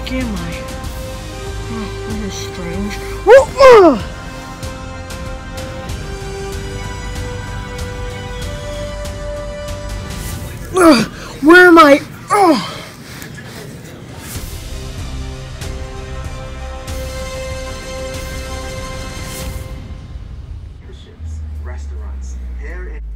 heck am I? Oh, this is strange. Whoa! Where am I? Oh! Restaurants, hair and